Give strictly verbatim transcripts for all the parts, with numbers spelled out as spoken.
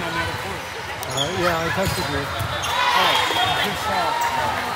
on the other court. Uh, yeah, I texted you. Oh, good shot.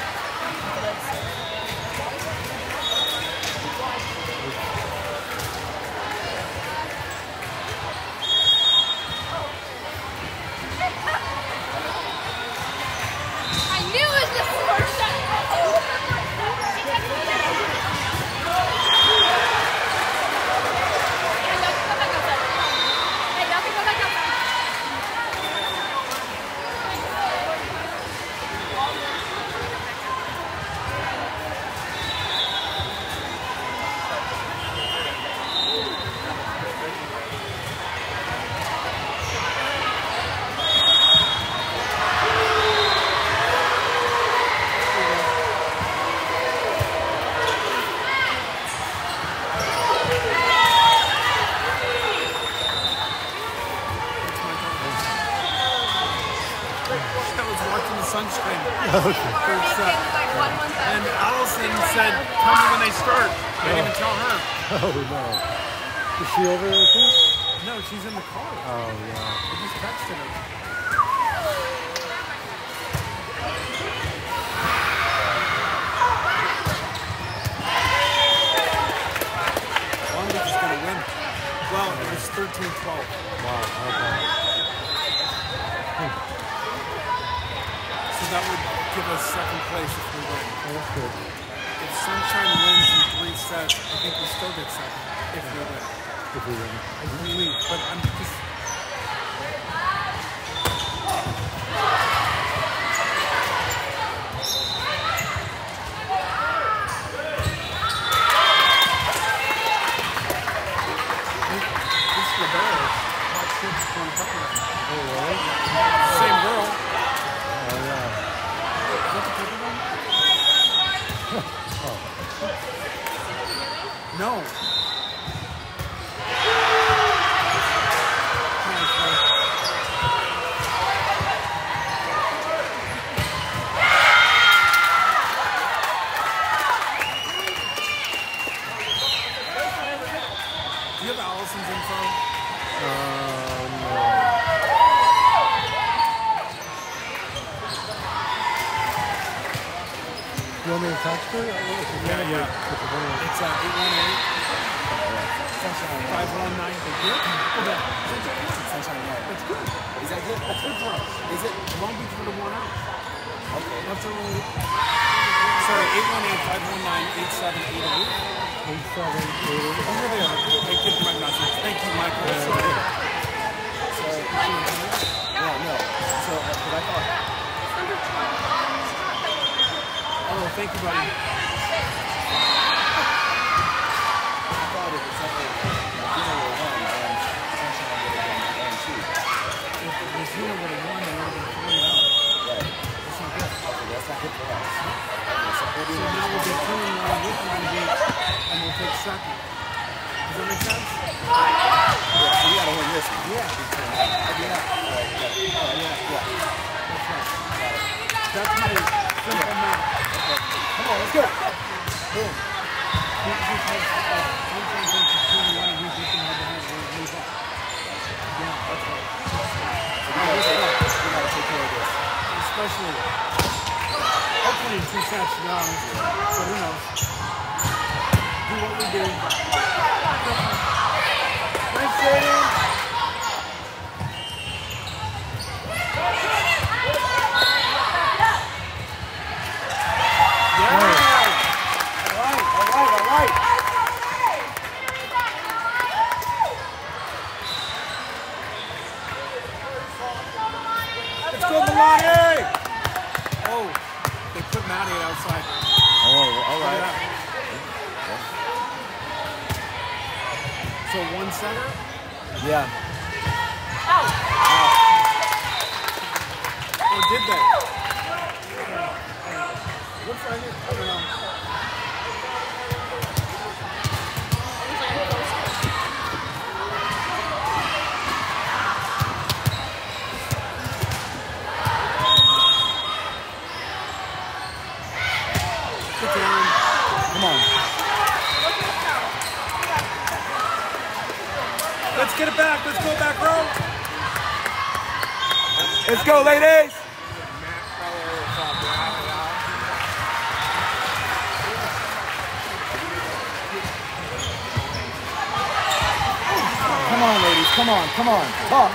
Sunscreen. Okay. Third set. And Allison said, tell me when they start. I didn't even tell her. Oh, no. Is she over there too? No, she's in the car. Oh, yeah. I just texted her. Long Beach is going to win. Well, it was thirteen twelve. Wow, okay. Hmm. That would give us second place if we win. Oh, that's good. If Sunshine wins in three sets, I think we still get second if we win. If we win. I believe, but I'm just... This is the bear. Hot chips from Pepper. Oh, really? Same girl. Oh, yeah. Is that the Pepper one? Oh. No. Do you have Allison's info? Uh, no. You want me to text her? Yeah, yeah. It's uh, eight one eight, five one nine. Sunshine, yeah. That's good. Is that good? That's good for us. Is it? Long Beach would have won out. Okay. That's only... Sorry, eight one eight, five one nine, eight seven eight eight. eight seven eight eight. Oh, here they are. I give my message. Thank you, Michael. So, so yeah, no. So, uh, but I thought... Oh, thank you, buddy. I thought it was something... Regina would have won, and Sunshine would have won, and two. If Regina would have won, they would have been three out. Right. That's not good. Okay, that's not good for us. Okay, so we'll So be now we'll be two and one with Long Beach, and we'll take second. Does that make sense? Yeah, so we gotta win this one. Yeah. Okay, yeah. All right, got it. All right, yeah, yeah. That's right. That's my simple math. Come on, let's go. Boom. He just has uh, Sunshine thinks it's two and one, and he's just going to have to have one move up. Yeah, that's right. So we gotta take- we gotta take care of this. Especially, hopefully in two sets, to be honest. But who knows? Do what we do. Nice shooting. Yeah. All right, all right, all right. Let's go, Milani! Oh, they put Maddie outside. Oh, all right. So one center? Yeah. Or did they? Looks like it. I don't know. Get down. Come on. Let's get it back. Let's Let's go, ladies. Come on, ladies. Come on. Come on. Talk.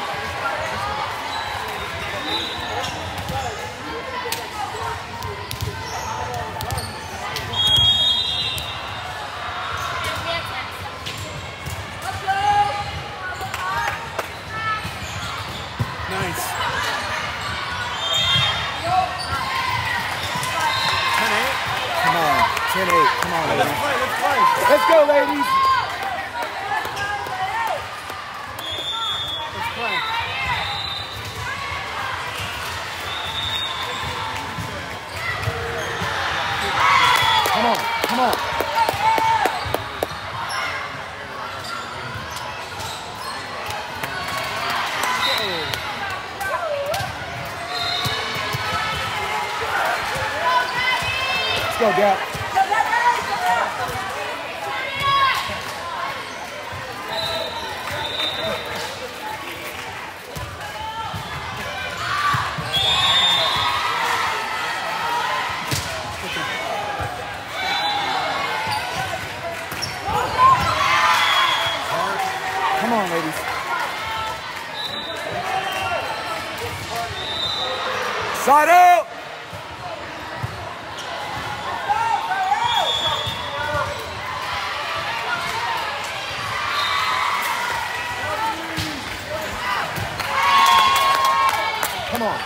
Nice. Come on. ten eight. Come on, Let's ladies. play, let's play. Let's go, ladies. Let's play. Come on. Come on. Let's go, Gap. Come on, ladies. Side out. Come on.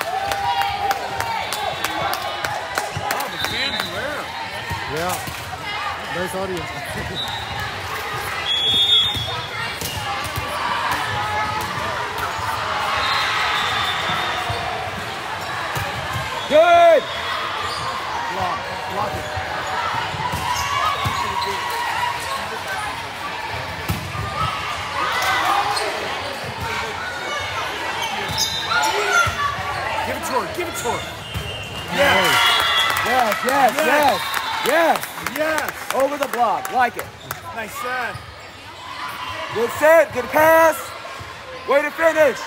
Oh, the fans are there. Yeah. Nice audience. Good. Block, block it. Give it to her, give it to her. Yes. Yes, yes, yes, yes. Yes. Over the block. Like it. Nice set. Good set. Good pass. Way to finish.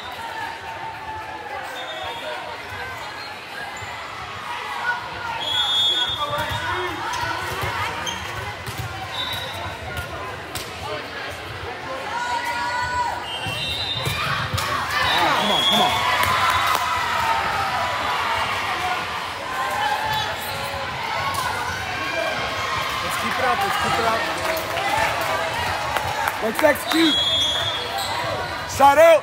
Come on, come on. Let's keep it up, let's keep it up. Let's execute. Side out.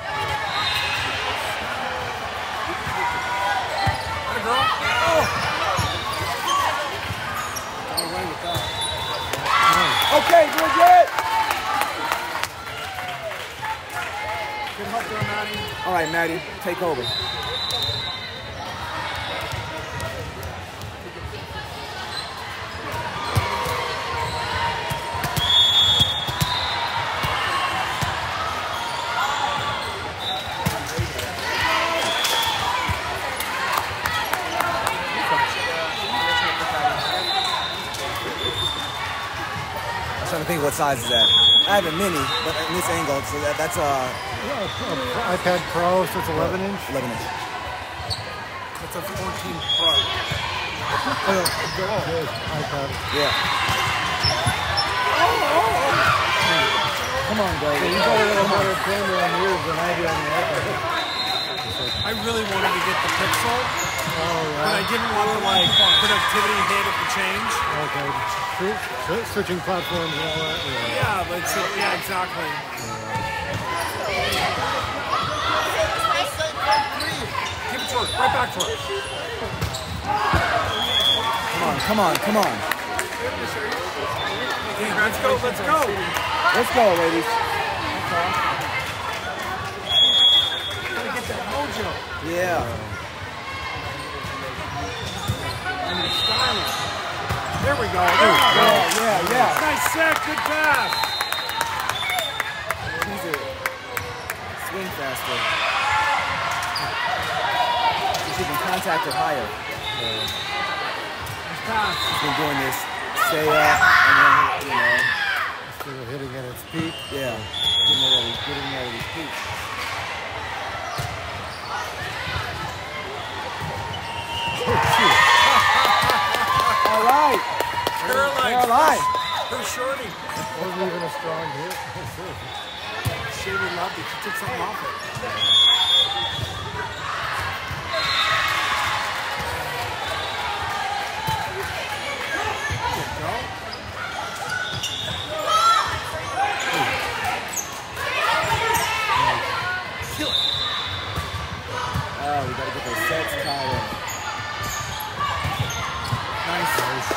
Atta girl. Oh. Got away with that. Okay, Bridget. Good help there, Maddie. All right, Maddie, take over. I'm trying to think what size is that. I have a mini, but in this angle, so that, that's a Yeah, uh, iPad Pro, so it's eleven inch. eleven inch. That's a fourteen Pro. Oh, good iPad. Yeah. Come on, baby. You probably have a better camera on yours than I do on the iPad. I really wanted to get the Pixel, Oh, but I yeah. didn't want the like productivity hit of the change. Okay. Swi- swi- Switching platforms and all that. Yeah. Yeah, but so, yeah, exactly. Give it to her, right back to her. Come on, come on, come on. Okay, let's go, let's go. Let's go, ladies. Gotta get that mojo. Yeah. And the styling. There we go. There we go. Yeah, yeah, yeah. Nice set, good pass. These are swing faster. She's been contacted higher. Nice pass. She's been doing this stay up and then, you know, Instead of hitting at its peak. yeah, getting it at its, getting it at its peak. that line. Her shorty. Wasn't even a strong hit. Shady loved it. She took something off it. There you go. Kill it. Oh, we gotta get those sets tied in. Nice.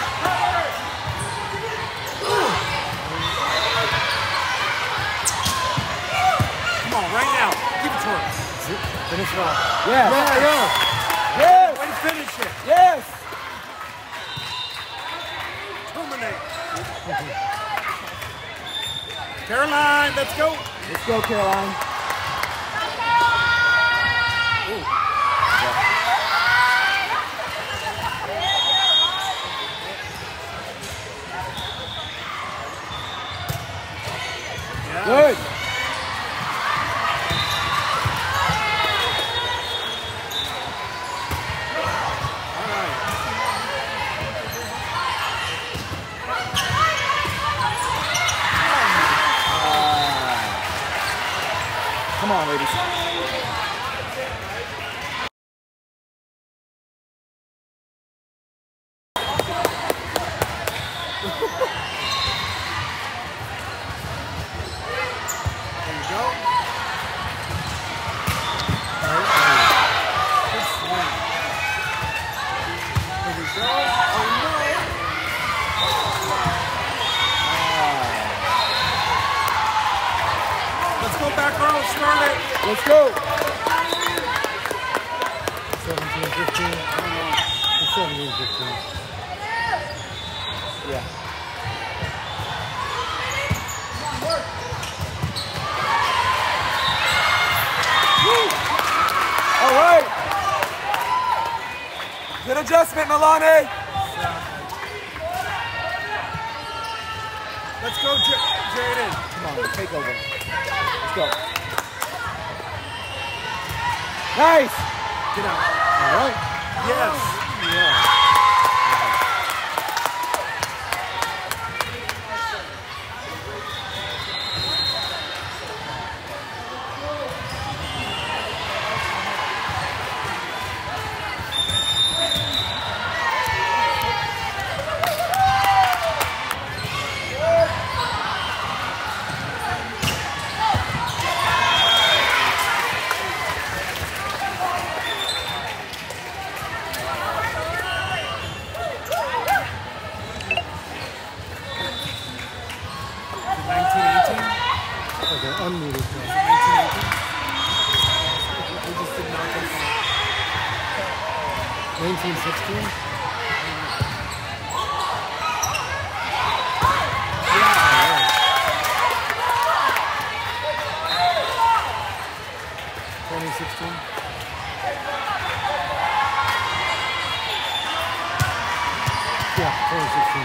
Come on, right now. Give it to her. Finish it off. Yeah. Yeah, yeah. Yes. Way to finish it. Yes. Terminate. Caroline, let's go. Let's go, Caroline. Yeah. Good. All right. Come on, ladies. There you go. Good swing. There we go. Oh no. Let's go back row, Scarlett. Let's go. seventeen fifteen. It's seventeen fifteen. Yeah. All right. Good adjustment, Milani. Let's go, J- Jaden. Come on, take over. Let's go. Nice. Get out. All right. Yes. Yeah. nineteen eighteen. Okay, unmuted. now. nineteen eighteen. We just did not go far. nineteen sixteen. twenty sixteen. Yeah, twenty sixteen.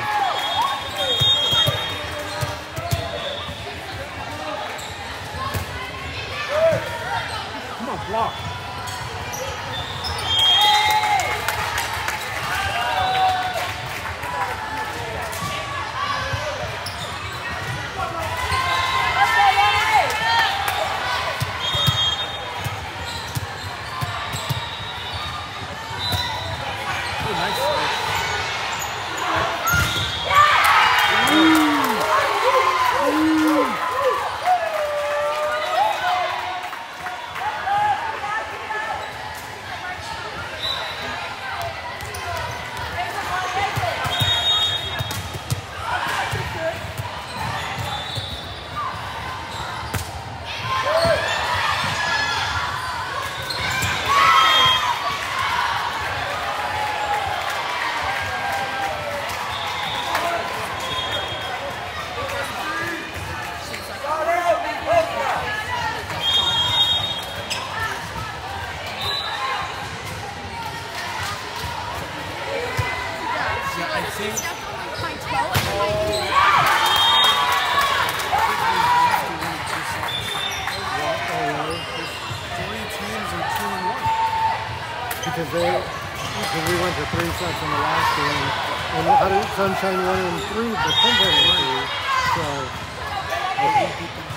Come on, block. Oh, nice. Yeah, I think three teams are two and one. Because they, because we went to three sets in the last game. And how did Sunshine one and three, but Sunshine one and three. So, I think he beat them